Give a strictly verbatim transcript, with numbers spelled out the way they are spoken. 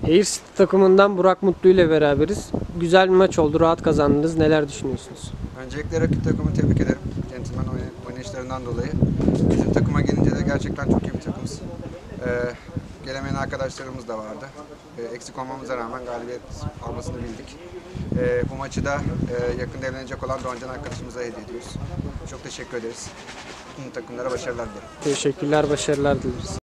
Air City takımından Burak Mutlu ile beraberiz. Güzel bir maç oldu, rahat kazandınız. Neler düşünüyorsunuz? Öncelikle rakip takımı tebrik ederim. Gentleman oynayışlarından dolayı. Bizim takıma gelince de gerçekten çok iyi bir takımız. Ee, gelemeyen arkadaşlarımız da vardı. Ee, eksik olmamıza rağmen galibiyet almasını bildik. Ee, bu maçı da e, yakında evlenecek olan Doğancan arkadaşımıza hediye ediyoruz. Çok teşekkür ederiz. Tüm takımlara başarılar dilerim. Teşekkürler, başarılar dileriz.